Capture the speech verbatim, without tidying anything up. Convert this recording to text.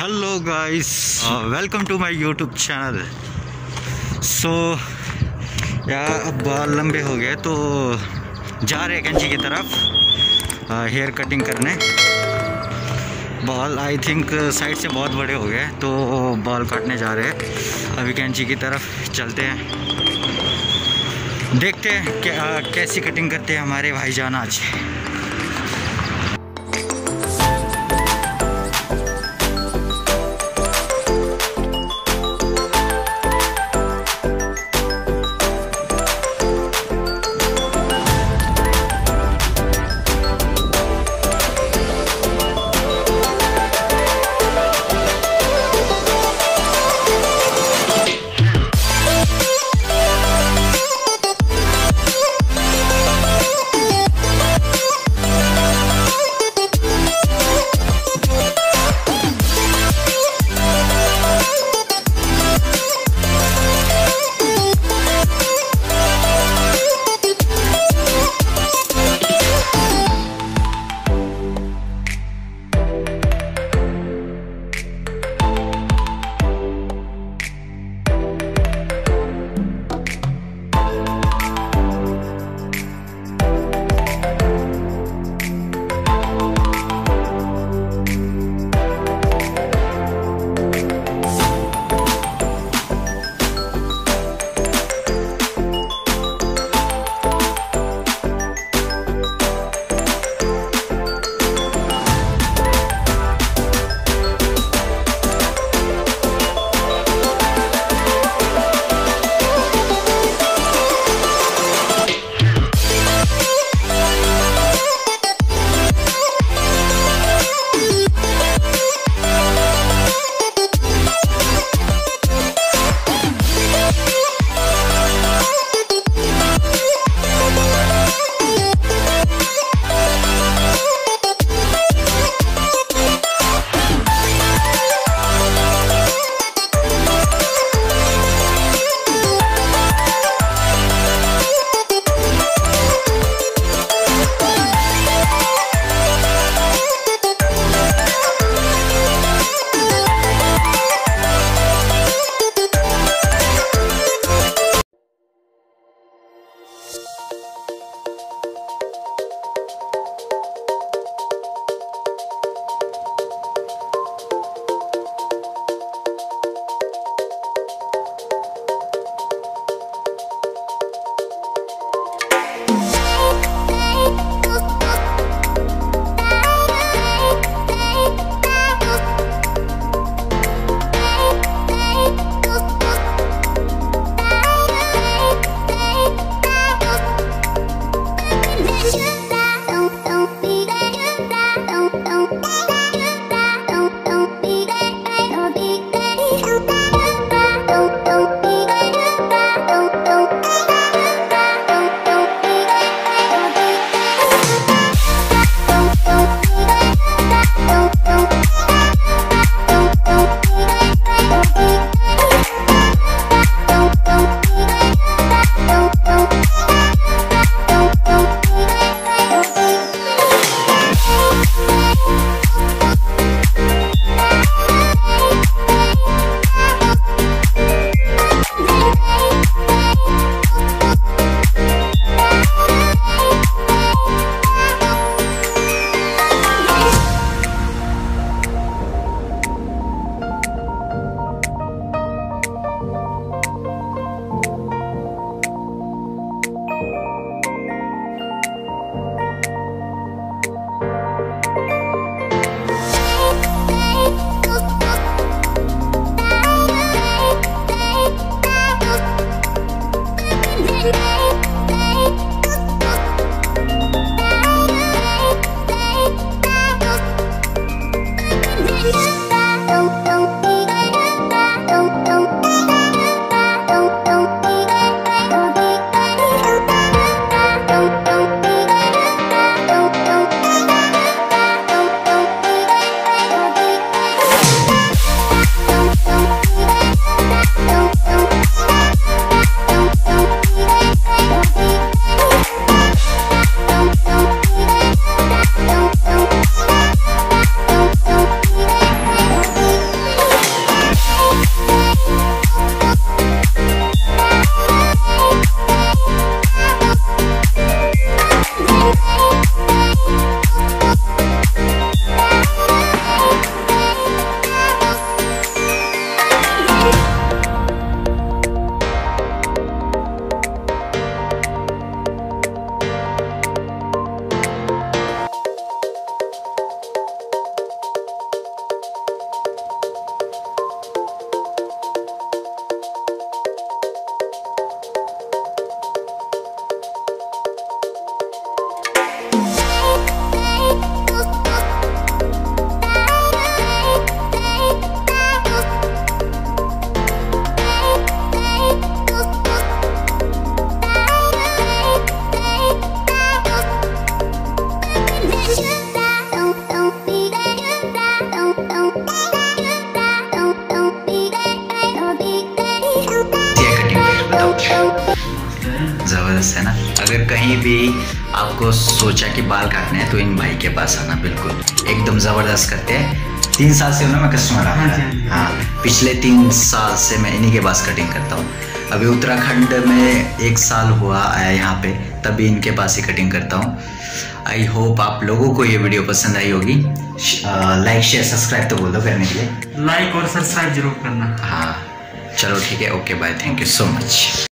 Hello guys, welcome to my YouTube channel. So यार अब बाल लंबे हो गए तो जा रहे हैं कैंची की तरफ हेयर कटिंग करने। बाल आई थिंक साइड से बहुत बड़े हो गए तो बाल काटने जा रहे हैं। अभी कैंची की तरफ चलते हैं, देखते हैं क्या कैसी कटिंग करते हैं हमारे भाईजान आज। ज़बरदस्त है ना। अगर कहीं भी आपको सोचा कि बाल काटने हैं तो इन भाई के पास आना, बिल्कुल एकदम ज़बरदस्त करते हैं। तीन साल से उन्होंने मैं कस्टमर आ रहा है। हाँ, पिछले तीन साल से मैं इन्हीं के पास कटिंग करता हूँ। अभी उत्तराखंड में एक साल हुआ आया यहाँ पे, तभी इनके पास ही कटिंग करता हूँ। आई होप आप लोगों को ये वीडियो पसंद आई होगी। लाइक शेयर सब्सक्राइब तो बोल दो करने के लिए। लाइक और सब्सक्राइब जरूर करना। हाँ चलो ठीक है, okay bye, thank you so much.